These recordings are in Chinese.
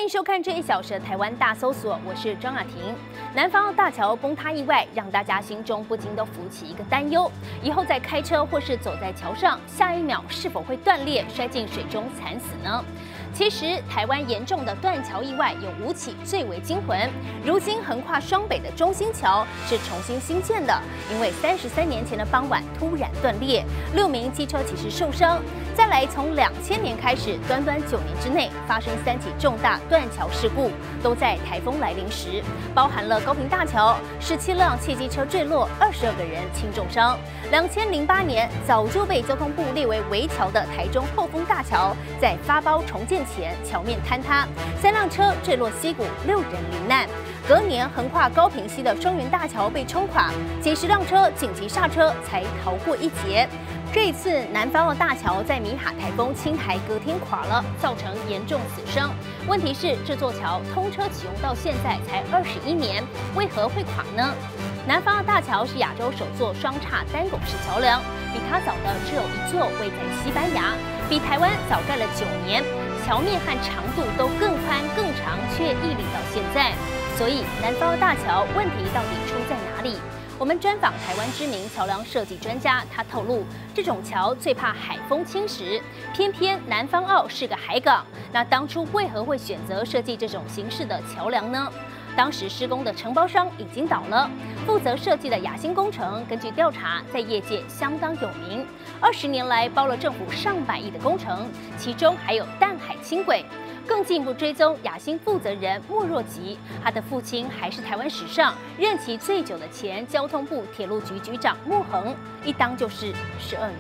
迎收看这1小时的台湾大搜索，我是张雅婷。南方澳大桥崩塌意外，让大家心中不禁都浮起一个担忧：以后在开车或是走在桥上，下一秒是否会断裂，摔进水中惨死呢？其实，台湾严重的断桥意外有5起最为惊魂。如今横跨双北的中兴桥是重新兴建的，因为33年前的傍晚突然断裂，6名机车骑士受伤。再来，从2000年开始，短9年之内发生3起重大断桥事故，都在台风来临时，包含了高屏大桥17辆汽机车坠落，22个人轻重伤。2008年早就被交通部列为危桥的台中后丰大桥，在发包重建前桥面坍塌，3辆车坠落溪谷，6人罹难。隔年横跨高屏溪的双园大桥被冲垮，几十辆车紧急刹车才逃过一劫。这一次南方澳大桥在米哈台风侵台隔天垮了，造成严重死伤。问题是这座桥通车启用到现在才21年，为何会垮呢？南方澳大桥是亚洲首座双岔单拱式桥梁，比它早的只有1座位在西班牙，比台湾早盖了9年，桥面和长度都更宽更长，却屹立到现在。所以南方澳大桥问题到底出在哪里？我们专访台湾知名桥梁设计专家，他透露，这种桥最怕海风侵蚀，偏偏南方澳是个海港，那当初为何会选择设计这种形式的桥梁呢？当时施工的承包商已经倒了，负责设计的雅兴工程，根据调查，在业界相当有名，20年来包了政府上百亿的工程，其中还有淡海轻轨。更进一步追踪雅兴负责人莫若吉，他的父亲还是台湾史上任期最久的前交通部铁路局局长莫恒，一当就是12年。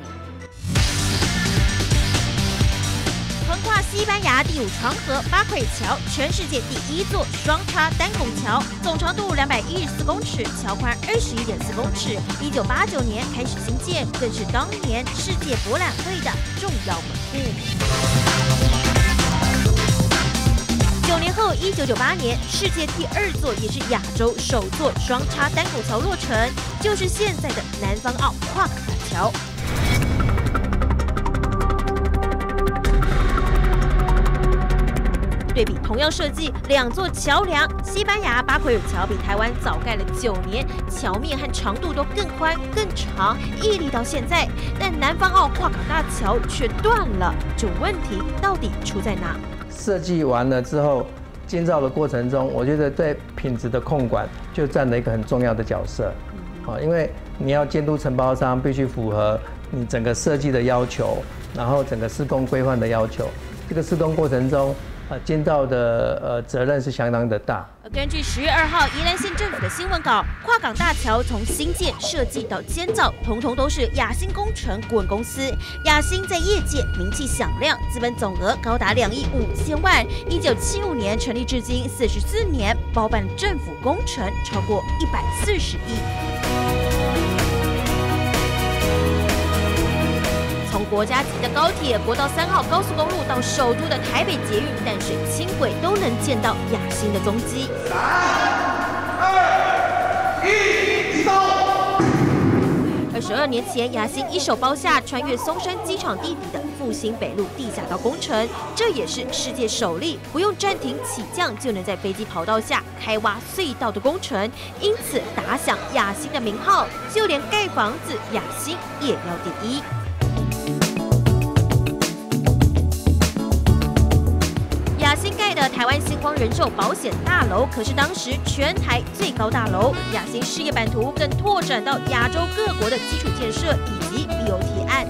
横跨西班牙第5长河巴奎尔桥，全世界第1座双叉单拱桥，总长度214公尺，桥宽21.4公尺。1989年开始兴建，更是当年世界博览会的重要门户。9年后，1998年，世界第2座也是亚洲首座双叉单拱桥落成，就是现在的南方澳跨港大桥。对比同样设计2座桥梁，西班牙巴奎尔桥比台湾早盖了9年，桥面和长度都更宽更长，屹立到现在。但南方澳跨港大桥却断了，这问题到底出在哪？ 设计完了之后，建造的过程中，我觉得对品质的控管就占了一个很重要的角色。因为你要监督承包商必须符合你整个设计的要求，然后整个施工规范的要求。这个施工过程中，建造的责任是相当的大。 根据10月2号宜兰县政府的新闻稿，跨港大桥从兴建、设计到建造，统统都是雅兴工程顾问公司。雅兴在业界名气响亮，资本总额高达2亿5千万。1975年成立至今44年，包办政府工程超过140亿。从国家级的高铁、国道3号高速公路到首都的台北捷运、淡水轻轨，都能见到雅兴的踪迹。3、2、1， 移动。22年前，雅兴一手包下穿越松山机场地底的复兴北路地下道工程，这也是世界首例不用暂停起降就能在飞机跑道下开挖隧道的工程，因此打响雅兴的名号，就连盖房子，雅兴也要第一。雅兴盖的台湾星光人寿保险大楼，可是当时全台最高大楼。雅兴事业版图更拓展到亚洲各国的基础建设以及 BOT 案，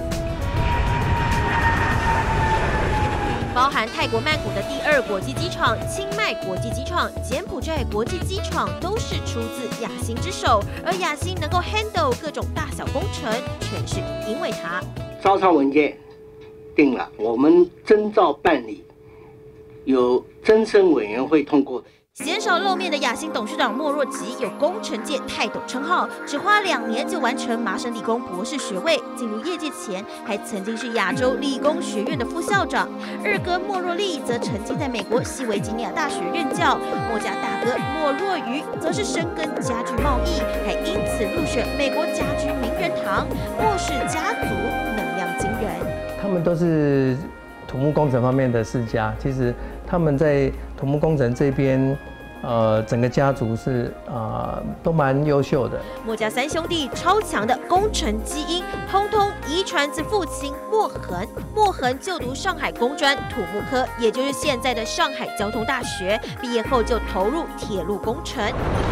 包含泰国曼谷的第2国际机场、清迈国际机场、柬埔寨国际机场，都是出自雅兴之手。而雅兴能够 handle 各种大小工程，全是因为它。 招商文件定了，我们征召办理。由增审委员会通过的。 鲜少露面的雅兴董事长莫若吉有工程界泰斗称号，只花2年就完成麻省理工博士学位。进入业界前，还曾经是亚洲理工学院的副校长。二哥莫若利则曾经在美国西维吉尼亚大学任教。莫家大哥莫若愚则是深耕家具贸易，还因此入选美国家居名人堂。莫氏家族能量惊人， 他们都是土木工程方面的世家，其实他们在土土木工程这边。整个家族是都蛮优秀的。 墨家三兄弟超强的工程基因，通通遗传自父亲墨恒。墨恒就读上海工专土木科，也就是现在的上海交通大学。毕业后就投入铁路工程。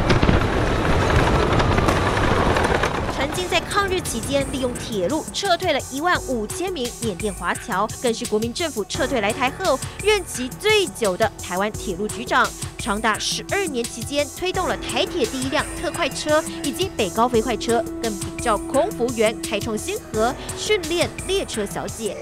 曾经在抗日期间，利用铁路撤退了15000名缅甸华侨，更是国民政府撤退来台后任期最久的台湾铁路局长。长达12年期间，推动了台铁第一辆特快车以及北高飞快车，更比照空服员开创先河，训练列车小姐。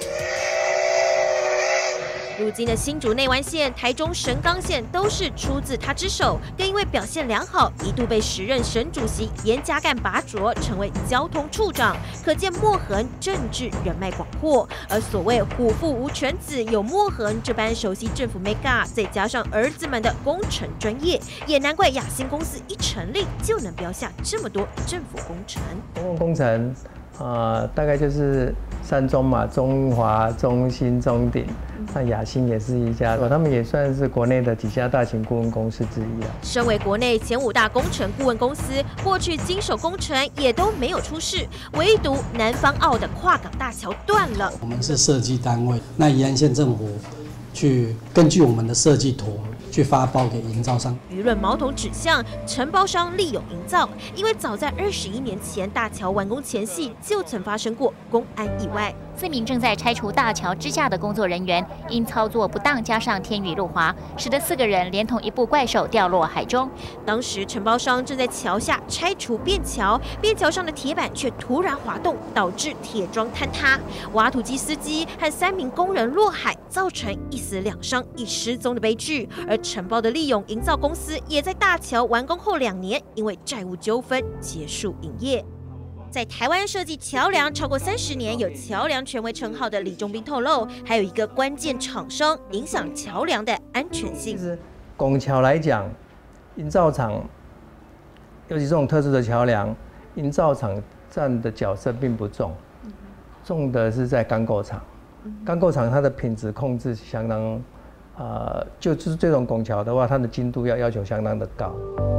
如今的新竹内湾线、台中神冈线都是出自他之手，更因为表现良好，一度被时任省主席严家淦拔擢，成为交通处长。可见墨恒政治人脉广阔。而所谓虎父无犬子，有墨恒这般熟悉政府 mega， 再加上儿子们的工程专业，也难怪亚新公司一成立就能标下这么多政府工程。 公共工程大概就是3中嘛，中华、中兴、中鼎。那亚新也是一家，他们也算是国内的几家大型顾问公司之一了。 身为国内前5大工程顾问公司，过去经手工程也都没有出事，唯独南方澳的跨港大桥断了。 我们是设计单位，那宜兰县政府去根据我们的设计图去发包给营造商。 舆论矛头指向承包商利勇营造，因为早在21年前大桥完工前夕就曾发生过工安意外。 4名正在拆除大桥支架的工作人员因操作不当，加上天雨路滑，使得4个人连同一部怪手掉落海中。当时承包商正在桥下拆除便桥，便桥上的铁板却突然滑动，导致铁桩坍塌，挖土机司机和3名工人落海，造成1死2伤1失踪的悲剧。而承包的利勇营造公司也在大桥完工后2年，因为债务纠纷结束营业。在台湾设计桥梁超过30年，有桥梁权威称号的李中斌透露，还有一个关键厂商影响桥梁的安全性。 其实拱桥来讲，营造厂，尤其这种特殊的桥梁，营造厂占的角色并不重，重的是在钢构厂。钢构厂它的品质控制相当，就是这种拱桥的话，它的精度要求相当的高。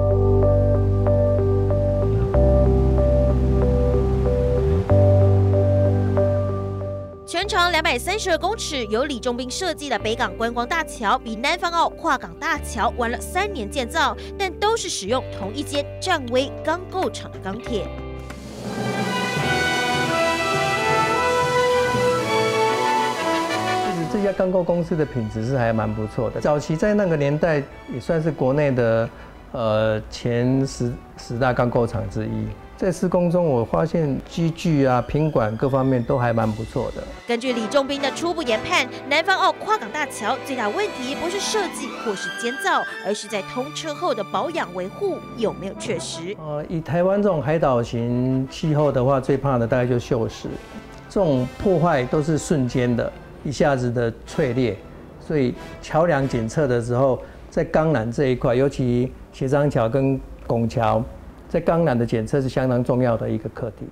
全长232公尺，由李中斌设计的北港观光大桥，比南方澳跨港大桥晚了3年建造，但都是使用同一间战威钢构厂的钢铁。 其实这家钢构公司的品质是还蛮不错的，早期在那个年代也算是国内的前10大钢构厂之一。在施工中，我发现机具啊、品管各方面都还蛮不错的。 根据李中斌的初步研判，南方澳跨港大桥最大问题不是设计或是监造，而是在通车后的保养维护有没有确实。 以台湾这种海岛型气候的话，最怕的大概就是锈蚀，这种破坏都是瞬间的，一下子的脆裂，所以桥梁检测的时候，在钢缆这一块，尤其斜张桥跟拱桥。在钢缆的检测是相当重要的一个课题。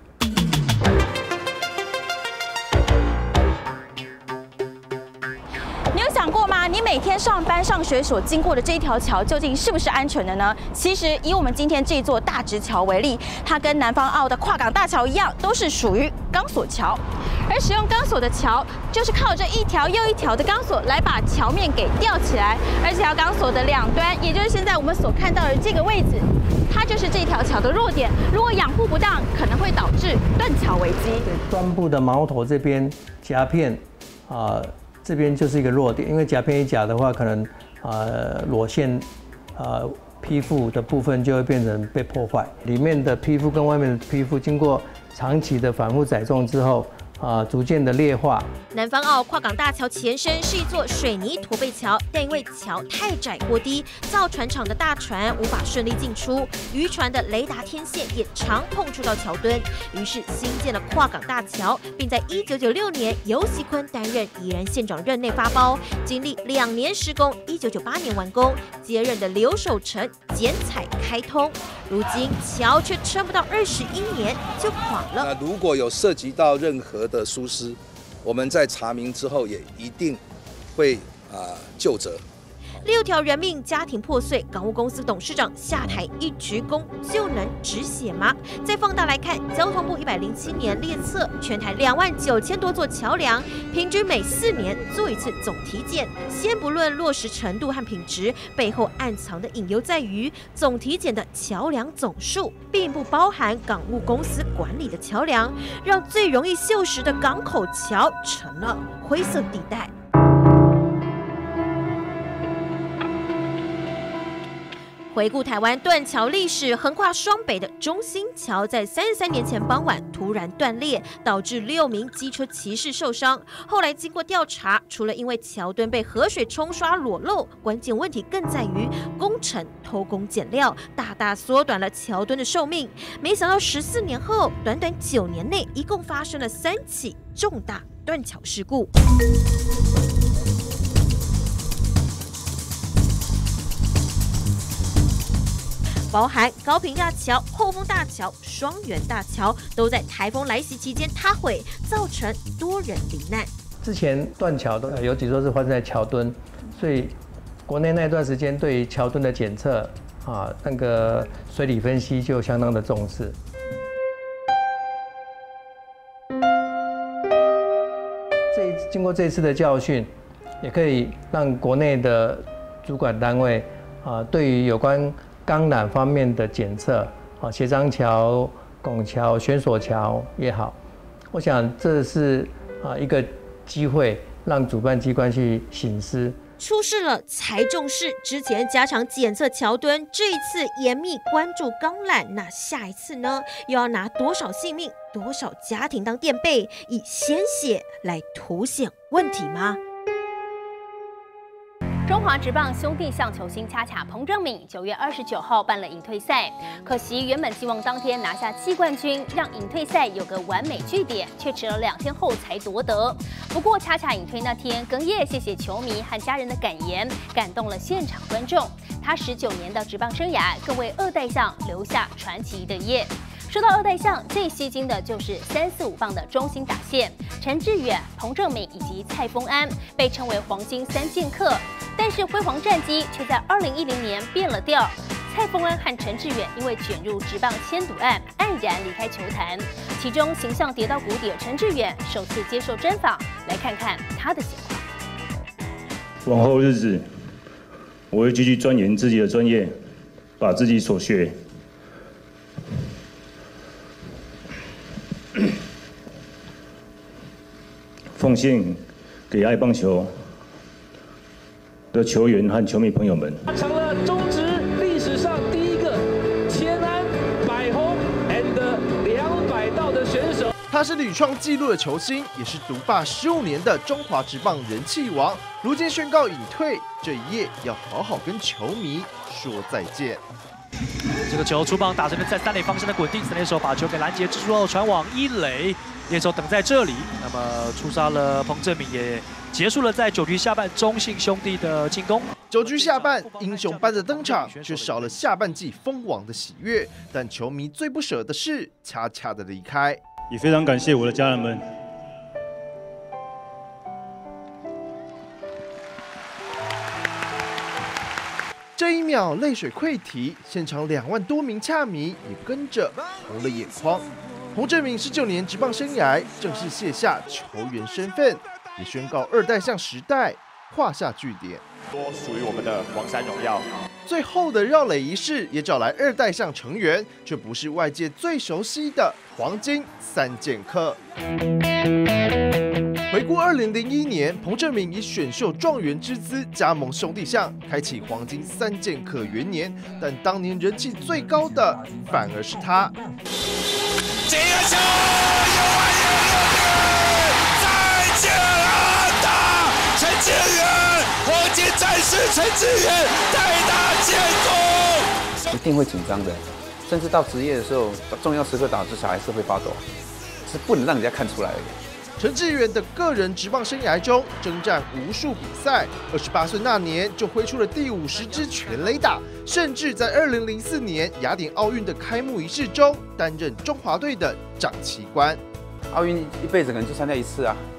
你有想过吗？你每天上班上学所经过的这一条桥，究竟是不是安全的呢？其实，以我们今天这座大直桥为例，它跟南方澳的跨港大桥一样，都是属于钢索桥。而使用钢索的桥，就是靠着一条又一条的钢索来把桥面给吊起来，而这条钢索的2端，也就是现在我们所看到的这个位置，它就是这条桥的弱点。如果养护不当，可能会导致断桥危机。 端部的矛头这边夹片这边就是一个弱点，因为夹片一夹的话，可能裸线皮肤的部分就会变成被破坏，里面的皮肤跟外面的皮肤经过长期的反复载重之后。逐渐的劣化。 南方澳跨港大桥前身是一座水泥驼背桥，但因为桥太窄过低，造船厂的大船无法顺利进出，渔船的雷达天线也常碰触到桥墩，于是新建了跨港大桥，并在1996年游锡堃担任宜兰县长任内发包，经历2年施工，1998年完工，接任的刘守成剪彩开通，如今桥却撑不到21年就垮了。 那如果有涉及到任何的疏失，我们在查明之后也一定会究责。 6条人命，家庭破碎，港务公司董事长下台一鞠躬就能止血吗？再放大来看，交通部107年列册，全台29000多座桥梁，平均每4年做一次总体检。先不论落实程度和品质，背后暗藏的隐忧在于，总体检的桥梁总数并不包含港务公司管理的桥梁，让最容易锈蚀的港口桥成了灰色地带。回顾台湾断桥历史，横跨双北的中兴桥在33年前傍晚突然断裂，导致6名机车骑士受伤。后来经过调查，除了因为桥墩被河水冲刷裸露，关键问题更在于工程偷工减料，大大缩短了桥墩的寿命。没想到14年后，短短9年内，一共发生了3起重大断桥事故。包含高屏大桥、后丰大桥、双园大桥，都在台风来袭期间塌毁，造成多人罹难。 之前断桥都有几座是发生在桥墩，所以国内那段时间对于桥墩的检测那个水理分析就相当的重视。经过这一次的教训，也可以让国内的主管单位对于有关钢缆方面的检测，协商桥、拱桥、悬索桥也好，我想这是一个机会，让主办机关去省思。 出事了才重视，之前加强检测桥墩，这一次严密关注钢缆，那下一次呢？又要拿多少性命、多少家庭当垫背，以鲜血来凸显问题吗？ 中华职棒兄弟象球星恰恰彭政闵9月29号办了引退赛，可惜原本希望当天拿下季冠军，让引退赛有个完美句点，却迟了2天后才夺得。不过恰恰引退那天哽咽谢谢球迷和家人的感言，感动了现场观众。他19年的职棒生涯，更为2代象留下传奇的页。说到2代象，最吸睛的就是345棒的中心打线，陈致远、彭政闵以及蔡丰安，被称为黄金3剑客。但是辉煌战绩却在2010年变了调。蔡丰安和陈致远因为卷入职棒签赌案，黯然离开球坛。其中形象跌到谷底的陈致远首次接受专访，来看看他的情况。 往后日子，我会继续钻研自己的专业，把自己所学奉献给爱棒球的球员和球迷朋友们。 他成了中职历史上第一个千安、百轰 and 200道的选手。 他是屡创纪录的球星，也是独霸15年的中华职棒人气王。如今宣告隐退，这一夜要好好跟球迷说再见。 这个球出棒打成了在3垒方向的滚地，3垒手把球给拦截之后传往1垒，野手等在这里。那么出杀了彭政闵，也结束了在9局下半中信兄弟的进攻。 9局下半，英雄般的登场，却少了下半季封王的喜悦。但球迷最不舍的是恰恰的离开。 也非常感谢我的家人们。 这一秒泪水溃堤，现场2万多名恰迷也跟着红了眼眶。彭政闵19年职棒生涯正式卸下球员身份，也宣告2代象时代画下句点。 多属于我们的黄山荣耀。 最后的绕垒仪式也找来2代象成员，却不是外界最熟悉的黄金3剑客。回顾2001年，彭政闵以选秀状元之姿加盟兄弟象，开启黄金3剑客元年。但当年人气最高的反而是他。 这个球再见安打，陈致远，黄金战士陈致远代打建功， 一定会紧张的，甚至到职业的时候，重要时刻打之下还是会发抖，是不能让人家看出来的。 陈致远的个人职棒生涯中，征战无数比赛，28岁那年就挥出了第50支全垒打，甚至在2004年雅典奥运的开幕仪式中，担任中华队的掌旗官。 奥运一辈子可能就参加1次啊，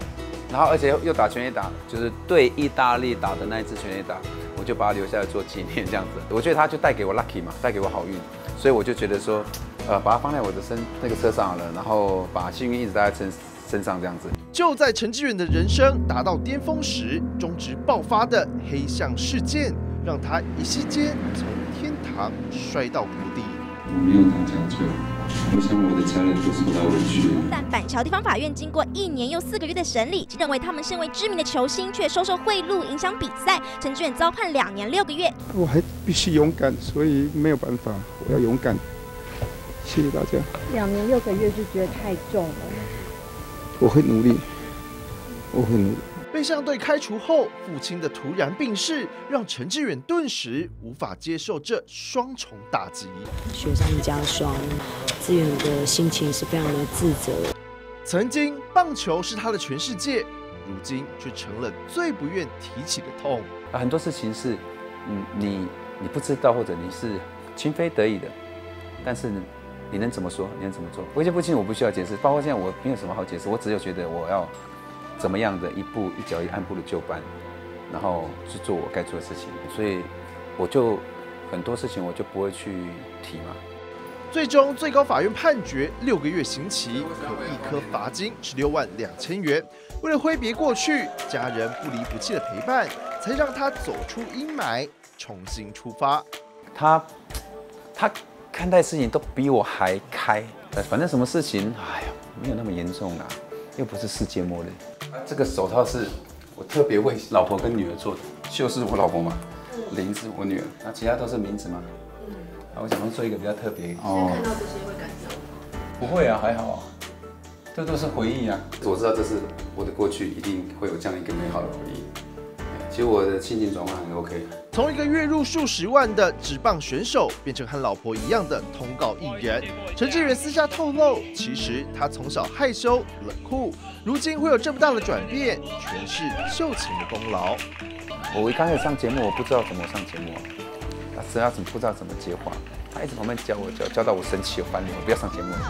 然后而且又打全垒打，就是对意大利打的那一支全垒打，我就把它留下来做纪念这样子。我觉得他就带给我 lucky 嘛，带给我好运，所以我就觉得说，把它放在我的那个车上好了，然后把幸运一直带在身上这样子。 就在陈志远的人生达到巅峰时，中职爆发的黑象事件，让他一夕间从天堂摔到谷底。 我没有当家教，我想我的家人都受到委屈。 但板桥地方法院经过1年又4个月的审理，认为他们身为知名的球星，却收受贿赂，影响比赛。陈志远遭判2年6个月。 我还必须勇敢，所以没有办法，我要勇敢。谢谢大家。 2年6个月就觉得太重了。 我会努力，我会努力。 被象队开除后，父亲的突然病逝，让陈志远顿时无法接受这双重打击， 雪上加霜。志远的心情是非常的自责。 曾经棒球是他的全世界，如今却成了最不愿提起的痛。 很多事情是，你不知道，或者你是情非得已的，但是你能怎么说？你能怎么做？我一些父亲我不需要解释，包括现在我没有什么好解释，我只有觉得我要怎么样的一步一脚印按部的就班，然后去做我该做的事情。所以我就很多事情我就不会去提嘛。 最终最高法院判决6个月刑期，可一颗罚金16万2千元。为了挥别过去，家人不离不弃的陪伴，才让他走出阴霾，重新出发。 他看待事情都比我还开，反正什么事情，哎呀，没有那么严重啦，又不是世界末日。这个手套是我特别为老婆跟女儿做的，秀是我老婆嘛，林是我女儿，那其他都是名字嘛。我想要做一个比较特别。哦，看到这些会感伤？不会啊，还好啊，这都是回忆啊。我知道这是我的过去，一定会有这样一个美好的回忆。其实我的心情转换很 OK。 从一个月入数十万的职棒选手，变成和老婆一样的通告艺人。陈志远私下透露，其实他从小害羞冷酷，如今会有这么大的转变，全是秀琴的功劳。 我一刚开始上节目，我不知道怎么上节目啊。不知道怎么接话，他一直旁边教我，教到我生气，我翻脸，我不要上节目了。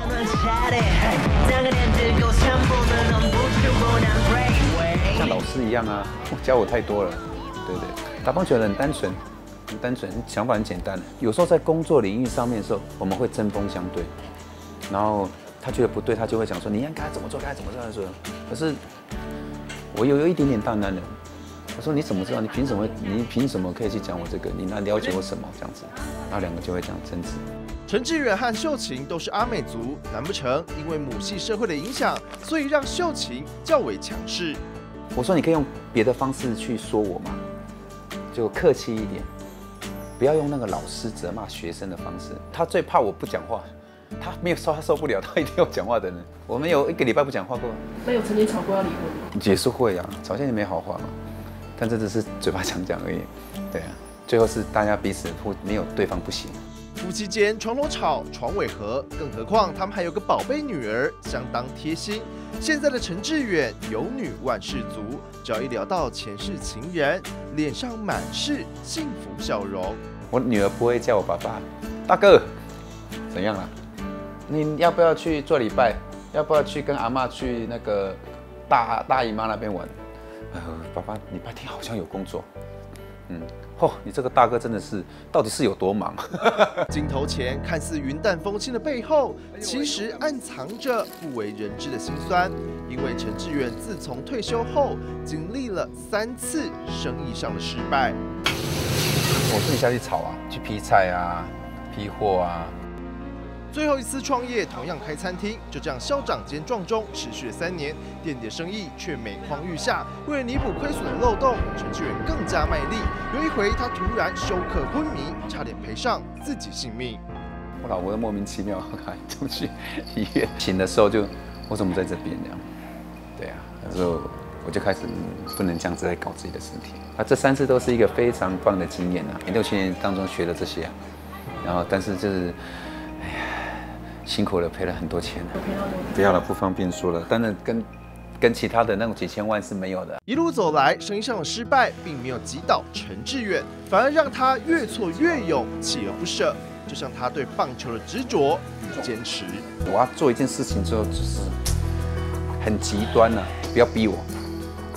像老师一样啊，教我太多了，对不对？打棒球的很单纯，想法很简单。有时候在工作领域上面的时候，我们会针锋相对，然后他觉得不对，他就会讲说你应该怎么做，该怎么做。可是我有一点点大男人。我说你怎么知道？你凭什么可以去讲我这个？你哪了解我什么？这样子，然后2个就会这样争执。 陈志远和秀琴都是阿美族，难不成因为母系社会的影响，所以让秀琴较为强势？ 我说你可以用别的方式去说我嘛，就客气一点，不要用那个老师责骂学生的方式。他最怕我不讲话，他受不了，他一定要讲话的人。我们有1个礼拜不讲话过。 那有曾经吵过要离婚吗？ 也是会啊，吵架也没好话嘛。但这只是嘴巴讲讲而已，对啊，最后是大家彼此没有对方不行。 夫妻间床头吵，床尾和，更何况他们还有个宝贝女儿，相当贴心。现在的陈志远有女万事足，只要一聊到前世情人，脸上满是幸福笑容。 我女儿不会叫我爸爸，大哥，怎样啊？你要不要去做礼拜？要不要去跟阿嬷去那个大姨妈那边玩？爸爸，礼拜天好像有工作。你这个大哥真的是，到底是有多忙？ 镜头前看似云淡风轻的背后，其实暗藏着不为人知的辛酸。因为陈志远自从退休后，经历了3次生意上的失败。 我自己下去炒啊，去批菜啊，批货啊。 最后一次创业同样开餐厅，就这样消长兼壮中，持续了3年，店里的生意却每况愈下。为了弥补亏损的漏洞，陈志远更加卖力。有一回，他突然休克昏迷，差点赔上自己性命。 我老婆莫名其妙就去医院，醒的时候就我怎么在这边这样？对啊，那时候我就开始不能这样子来搞自己的身体。这3次都是一个非常棒的经验啊！6、7年当中学了这些啊，然后但是就是。辛苦了，赔了很多钱了。不要了，不方便说了。当然跟其他的那种几千万是没有的。 一路走来，生意上的失败并没有击倒陈志远，反而让他越挫越勇，锲而不舍。就像他对棒球的执着与坚持。 我要做一件事情之后，就是很极端了，不要逼我，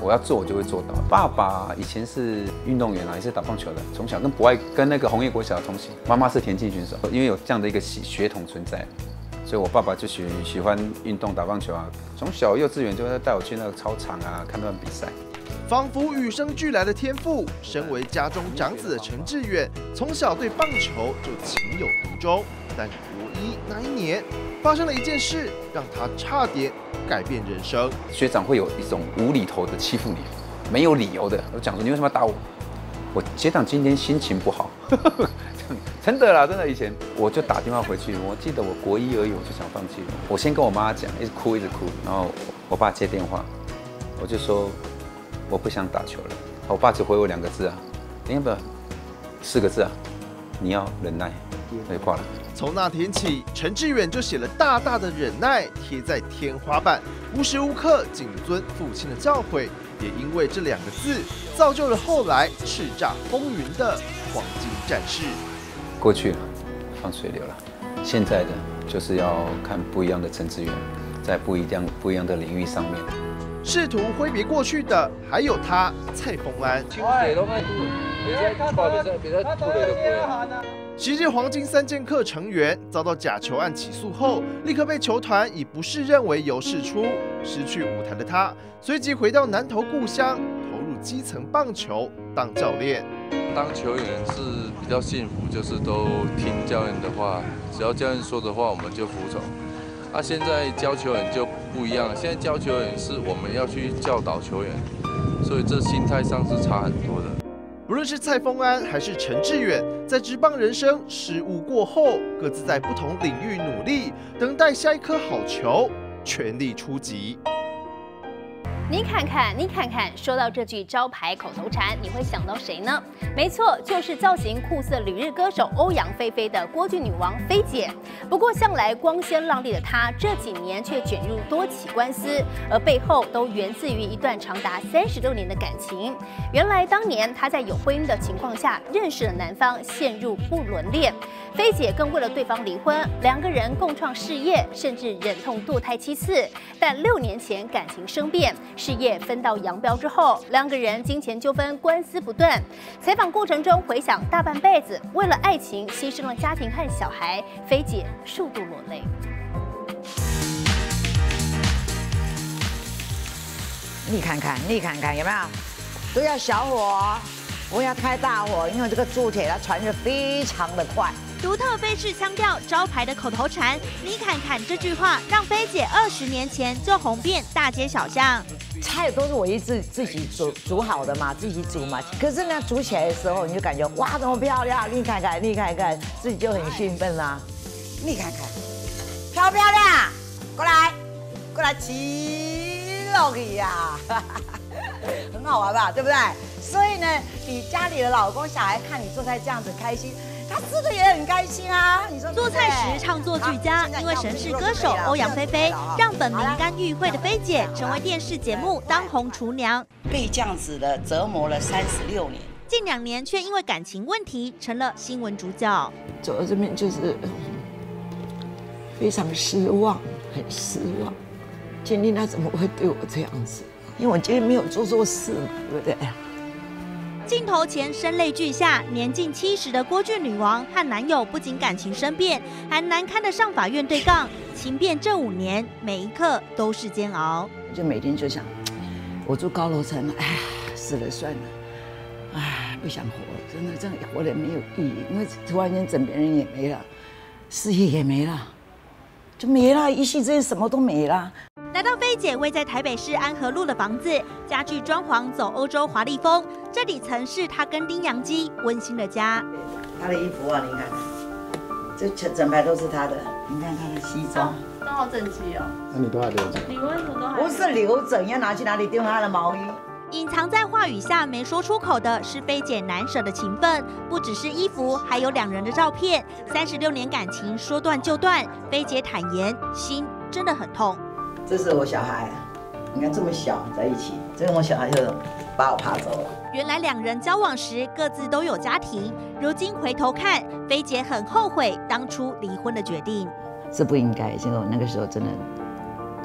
我要做我就会做到。爸爸以前是运动员啊，也是打棒球的，从小跟那个红叶国小同期。妈妈是田径选手，因为有这样的一个血统存在，所以我爸爸就喜欢运动打棒球啊，从小幼稚园就会带我去那个操场啊看他们比赛。 仿佛与生俱来的天赋，身为家中长子的陈志远，从小对棒球就情有独钟。但国一那一年，发生了一件事，让他差点改变人生。 学长会有一种无厘头的欺负你，没有理由的。我讲说你为什么要打我？我学长今天心情不好，真的啦，真的。以前我就打电话回去，我记得我国一而已，我就想放弃了。我先跟我妈讲，一直哭，然后我爸接电话，我就说我不想打球了。我爸只回我2个字啊，不4个字啊，你要忍耐，所以挂了。 从那天起，陈志远就写了大大的忍耐贴在天花板，无时无刻谨遵父亲的教诲。也因为这2个字，造就了后来叱咤风云的黄金战士。 过去了，放水流了，现在的就是要看不一样的陈志远，在不一样的领域上面。 试图挥别过去的，还有他蔡丰安。昔日黄金3剑客成员遭到假球案起诉后，立刻被球团以不适任为由释出，失去舞台的他，随即回到南投故乡，投入基层棒球当教练。 当球员是比较幸福，就是都听教练的话，只要教练说的话，我们就服从。现在教球员就不一样了，现在教球员是我们要去教导球员，所以这心态上是差很多的。 不论是蔡丰安还是陈志远，在职棒人生失误过后，各自在不同领域努力，等待下一颗好球，全力出击。 你看看，说到这句招牌口头禅，你会想到谁呢？没错，就是造型酷似旅日歌手欧阳菲菲的郭郡女王菲姐。不过向来光鲜亮丽的她，这几年却卷入多起官司，而背后都源自于一段长达36年的感情。原来当年她在有婚姻的情况下认识了男方，陷入不伦恋。菲姐更为了对方离婚，2个人共创事业，甚至忍痛堕胎7次。但6年前感情生变，事业分道扬镳之后，2个人金钱纠纷官司不断。采访过程中回想大半辈子为了爱情牺牲了家庭和小孩，菲姐数度落泪。 你看看有没有？都要小火，不要开大火，因为这个铸铁它传热非常的快。 独特菲式腔调，招牌的口头禅，你看看这句话，让菲姐20年前就红遍大街小巷。 菜都是我自己煮好的嘛，自己煮嘛。可是呢，煮起来的时候你就感觉哇，这么漂亮！你看看，自己就很兴奋啦。你看看，漂不漂亮？过来骑落去呀，很好玩吧？对不对？所以呢，你家里的老公小孩看你做菜这样子开心。他吃的也很开心啊！你说做菜时唱作俱佳，因为神似歌手欧阳菲菲，让本名甘玉慧的菲姐成为电视节目当红厨娘， 被这样子的折磨了36年， 近2年却因为感情问题成了新闻主角。 走到这边就是非常失望，很失望。今天他怎么会对我这样子？因为我今天没有做错事嘛，对不对？ 镜头前声泪俱下，年近70的郭郡女王和男友不仅感情生变，还难堪的上法院对杠。情变这5年，每一刻都是煎熬。 就每天就想，我住高楼层了，哎，死了算了，哎，不想活了，真的这样活得没有意义，因为突然间枕边人也没了，事业也没了，就没了，一夕之间什么都没了。 来到菲姐位在台北市安和路的房子，家具装潢走欧洲华丽风，这里曾是她跟丁洋基温馨的家。 她的衣服啊，你看，这整排都是她的。你看她的西装， 都好整齐哦。 那你都还留着？ 你为什么都还？ 不是留着，要拿去哪里丢她的毛衣？ 隐藏在话语下没说出口的是菲姐难舍的情分，不只是衣服，还有2人的照片。36年感情说断就断，菲姐坦言心真的很痛。 这是我小孩，你看这么小在一起，这个我小孩就把我爬走了。 原来2人交往时各自都有家庭，如今回头看，菲姐很后悔当初离婚的决定。 是不应该，结果那个时候真的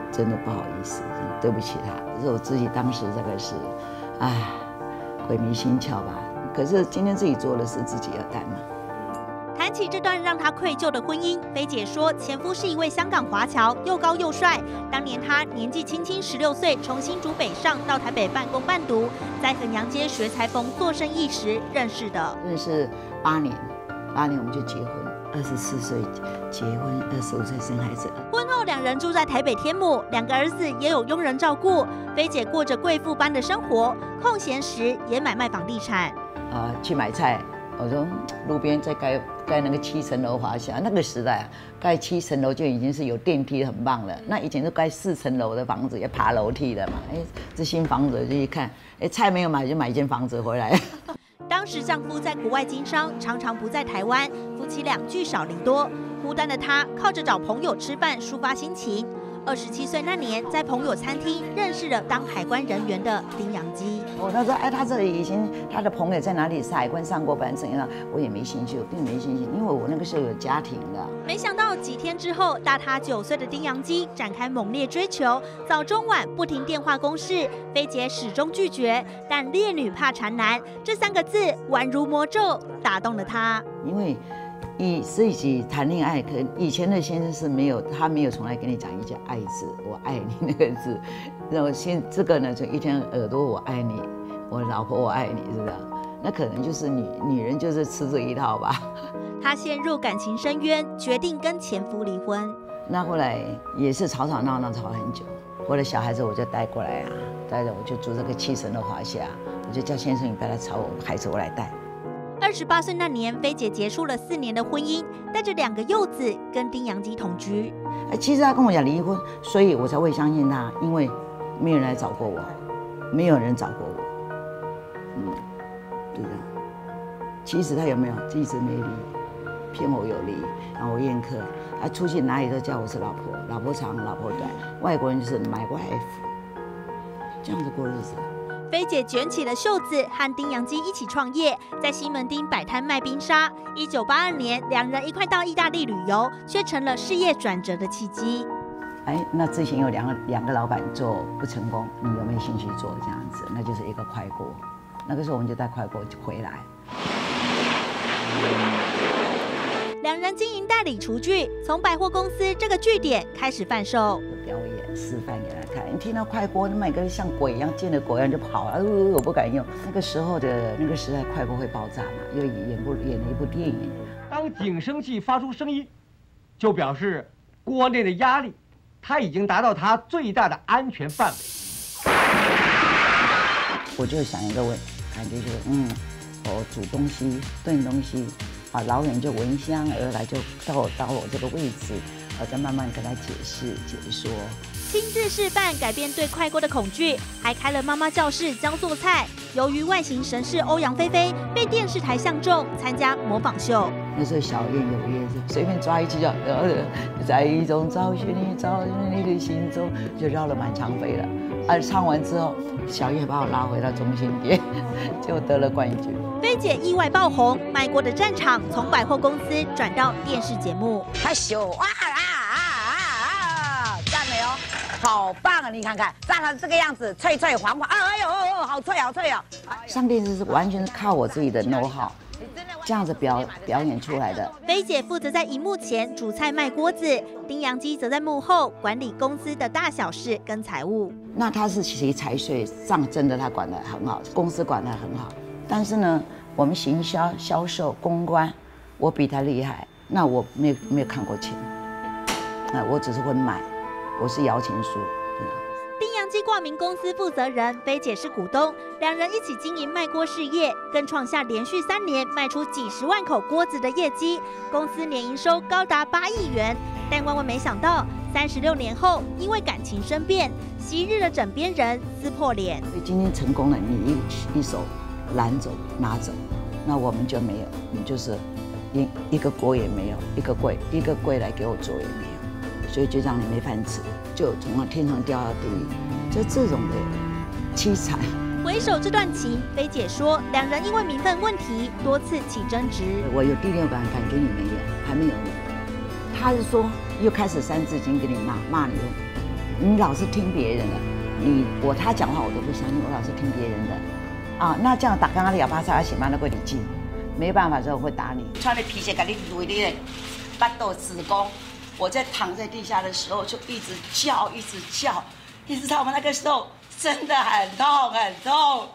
真的不好意思，对不起他。可是我自己当时这个是，鬼迷心窍吧。可是今天自己做的事自己要担嘛。 谈起这段让她愧疚的婚姻，菲姐说，前夫是一位香港华侨，又高又帅。当年她年纪轻轻16岁，从新竹北上到台北半工半读，在衡阳街学裁缝做生意时认识的。 认识8年我们就结婚，24岁结婚，25岁生孩子。 婚后2人住在台北天母，2个儿子也有佣人照顾。菲姐过着贵妇般的生活，空闲时也买卖房地产。 去买菜，我说路边在盖那个7层楼华夏，那个时代盖7层楼就已经是有电梯很棒了。那以前是盖4层楼的房子，也爬楼梯的嘛。这新房子就一看，菜没有买就买一间房子回来。 当时丈夫在国外经商，常常不在台湾，夫妻俩聚少离多。孤单的她靠着找朋友吃饭抒发心情。27岁那年，在朋友餐厅认识了当海关人员的丁阳基。 他说：“他这里已经他的朋友在哪里是海关上过班，怎样？”我也没兴趣，我并没兴趣，因为我那个时候有家庭的。 没想到几天之后，大他9岁的丁阳基展开猛烈追求，早中晚不停电话攻势，菲姐始终拒绝。但烈女怕缠男这3个字宛如魔咒，打动了他。 因为自己谈恋爱，可以前的先生是没有，他没有从来跟你讲一句爱字，我爱你那个字。然后这个呢，就一天耳朵我爱你，我老婆我爱你，是不是？那可能就是女人就是吃这一套吧。 她陷入感情深渊，决定跟前夫离婚。 那后来也是吵闹吵很久。我的小孩子我就带过来带着我就住这个7层的华夏，我就叫先生你不要来吵我，孩子我来带。 28岁那年，菲姐结束了4年的婚姻，带着2个幼子跟丁阳基同居。 其实他跟我讲离婚，所以我才会相信他，因为没有人来找过我，没有人找过我，对的。其实他有没有一直没离，骗我有离，然后我宴客，他出去哪里都叫我是老婆，老婆长老婆短，外国人就是 my wife， 这样子过日子。 菲姐卷起了袖子，和丁阳基一起创业，在西门町摆摊卖冰沙。1982年，2人一块到意大利旅游，却成了事业转折的契机。 那之前有两个老板做不成功，你有没有兴趣做这样子？那就是一个快锅。那个时候我们就带快锅回来。 2人经营代理厨具，从百货公司这个据点开始贩售。 表演示范给他看，你听到快锅，每个人像鬼一样，见了鬼一样就跑了，我不敢用。那个时候的那个时代，快锅会爆炸嘛，因为演了一部电影。 当警声器发出声音，就表示锅内的压力，它已经达到它最大的安全范围。 我就想一个感觉就是，我煮东西、炖东西，老远就闻香而来，就到我这个位置。我再慢慢跟他解释解说， 亲自示范改变对快锅的恐惧，还开了妈妈教室教做菜。由于外形神似欧阳菲菲，被电视台相中参加模仿秀。 那时候小燕有约，随便抓一句就，在一种找寻你的心中，就绕了满场飞了。唱完之后，小燕把我拉回到中心点，就得了冠军。 菲姐意外爆红，卖锅的战场从百货公司转到电视节目。 害羞赞美哦，好棒啊！你看看，炸成这个样子，脆脆黄黄，哎呦，好脆好脆哦！上电视是完全是靠我自己的 know how， 这样子表演出来的。 菲姐负责在荧幕前煮菜卖锅子，丁阳基则在幕后管理公司的大小事跟财务。 那他是其实财税账真的他管得很好，公司管得很好。但是呢，我们行销、销售、公关，我比他厉害。那我没有看过钱，我只是会买，我是摇钱树。 丁阳基挂名公司负责人，菲姐是股东，2人一起经营卖锅事业，更创下连续3年卖出几10万口锅子的业绩，公司年营收高达8亿元。但万万没想到，36年后因为感情生变，昔日的枕边人撕破脸。 所以今天成功了，你一手拦走拿走，那我们就没有，你就是连一个锅也没有，一个柜来给我做也没有，所以就让你没饭吃，就从天上掉到地狱，就这种的凄惨。 回首这段情，菲姐说，2人因为名分问题多次起争执。 我有第6感，感觉你没有，还没有你。他是说又开始3字经给你骂你你老是听别人的，他讲话我都不相信，我老是听别人的，啊，那这样打刚刚的哑巴沙血嘛，那个礼敬，没办法之后会打你。 穿的皮鞋给你撸你的巴豆子宫，我在躺在地下的时候就一直叫，一直叫，你知道吗？那个时候真的很痛很痛，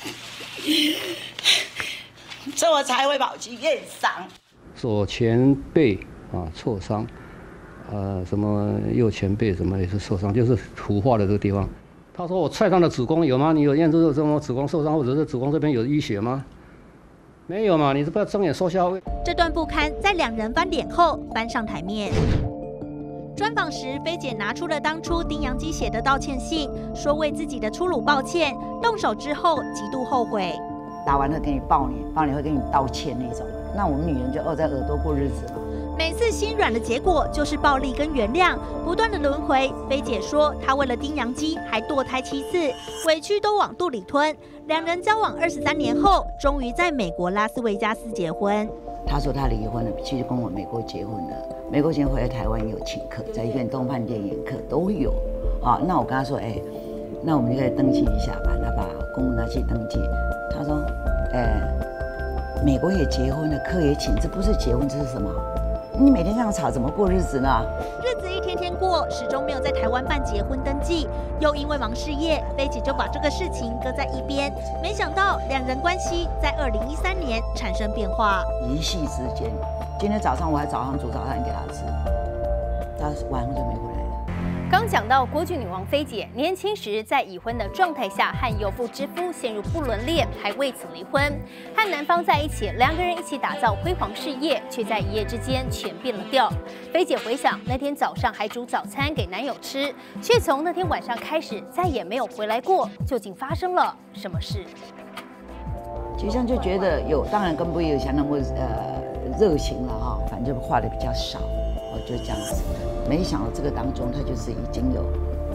所以我才会跑去验伤。 左前背挫伤，什么右前背什么也是受伤，就是腐化的这个地方。他说我踹上的子宫有吗？你有验出什么子宫受伤，或者是子宫这边有淤血吗？没有嘛，你是不要睁眼说瞎话。 这段不堪在两人翻脸后搬上台面。专访时，菲姐拿出了当初丁洋基写的道歉信，说为自己的粗鲁抱歉，动手之后极度后悔。 打完了给你抱你会给你道歉那种。那我们女人就在耳朵过日子了。 每次心软的结果就是暴力跟原谅，不断的轮回。菲姐说，她为了丁洋基还堕胎7次，委屈都往肚里吞。两人交往23年后，终于在美国拉斯维加斯结婚。 他说他离婚了，其实跟我美国结婚了。美国结婚回来台湾也有请客，在远东饭店宴客都有。啊，那我跟他说，那我们就可以登记一下吧，那把公文拿去登记。他说，美国也结婚了，客也请，这不是结婚，这是什么？你每天这样吵，怎么过日子呢？ 日子一天天过，始终没有在台湾办结婚登记。又因为忙事业，菲姐就把这个事情搁在一边。没想到两人关系在2013年产生变化。 一夕之间，今天早上我还早上煮早餐给他吃，他晚上就没回来了。 刚讲到国剧女王菲姐年轻时在已婚的状态下和有妇之夫陷入不伦恋，还为此离婚，和男方在一起，两个人一起打造辉煌事业，却在一夜之间全变了调。菲姐回想那天早上还煮早餐给男友吃，却从那天晚上开始再也没有回来过。究竟发生了什么事？ 菊香就觉得当然跟不有像那么热情了哈，反正就话的比较少，就这样子。没想到这个当中，他就是已经有，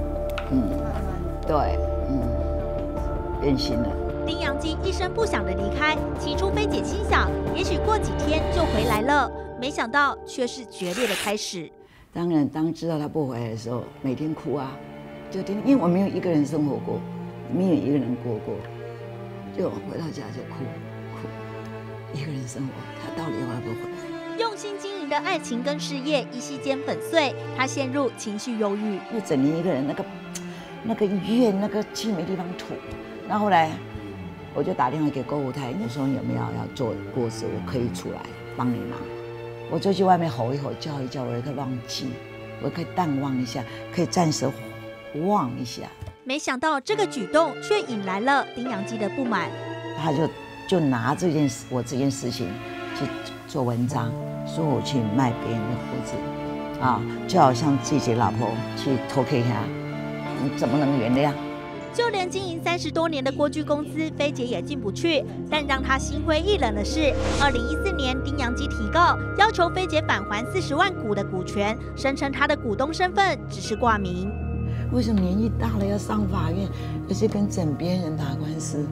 变心了。 丁洋基一声不响的离开，起初菲姐心想，也许过几天就回来了，没想到却是决裂的开始。 当然，当知道他不回来的时候，每天哭啊，就因为我没有一个人生活过，没有一个人过过，就回到家就哭，一个人生活，他到底会不会回来？ 用心经营的爱情跟事业一夕间粉碎，他陷入情绪忧郁。 就整天一个人，那个医院那个气没地方吐。然后后来我就打电话给购物台，我说你有没有要做过事，我可以出来帮你忙。我就去外面吼一吼，叫一叫，我也可以忘记，我可以淡忘一下，可以暂时忘一下。 没想到这个举动却引来了丁洋基的不满。 他就拿这件事情去做文章，说我去卖别人的胡子，就好像自己老婆去偷 K 他，你怎么能原谅？ 就连经营30多年的国剧公司，菲姐也进不去。但让她心灰意冷的是，2014年丁洋基提告，要求菲姐返还40万股的股权，声称她的股东身份只是挂名。 为什么年纪大了要上法院，而且跟枕边人打官司？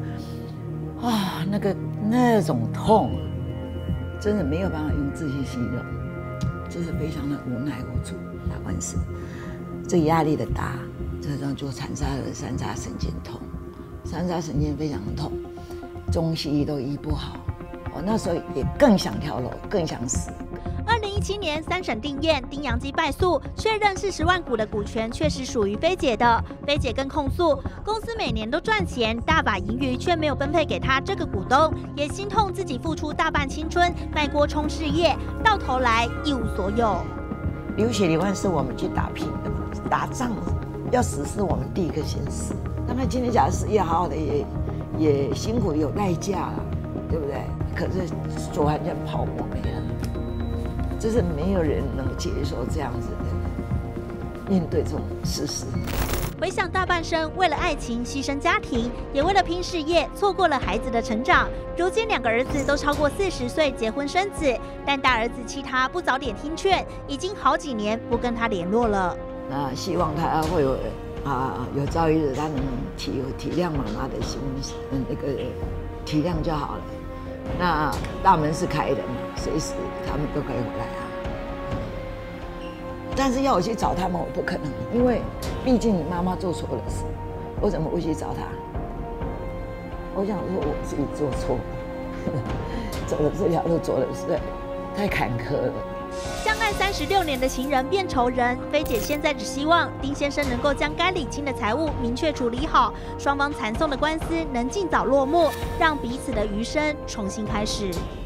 那种痛，真的没有办法用字去形容，就是非常的无奈无助。打官司，这个压力的大，这样就产生了三叉神经痛，三叉神经非常痛，中西医都医不好。我那时候也更想跳楼，更想死。 2017年3审定谳，丁洋基败诉，确认40万股的股权确实属于菲姐的。菲姐更控诉，公司每年都赚钱，大把盈余却没有分配给她这个股东，也心痛自己付出大半青春卖锅冲事业，到头来一无所有。 流血流汗是我们去打拼的，打仗要死是我们第一个先死。当然今天假如事业好好的也辛苦有代价了，对不对？可是做完就泡沫没了。这是没有人能接受这样子的面对这种事实。 回想大半生，为了爱情牺牲家庭，也为了拼事业，错过了孩子的成长。如今2个儿子都超过40岁结婚生子，但大儿子气他不早点听劝，已经好几年不跟他联络了。 希望他会有朝一日他能体谅妈妈的心，体谅就好了。那大门是开的嘛，随时他们都可以回来啊。 但是要我去找他们，我不可能，因为毕竟你妈妈做错了事，我怎么会去找他？我想说我自己做错，走的这条路走的是太坎坷了。 相爱36年的情人变仇人，菲姐现在只希望丁先生能够将该理清的财务明确处理好，双方缠讼的官司能尽早落幕，让彼此的余生重新开始。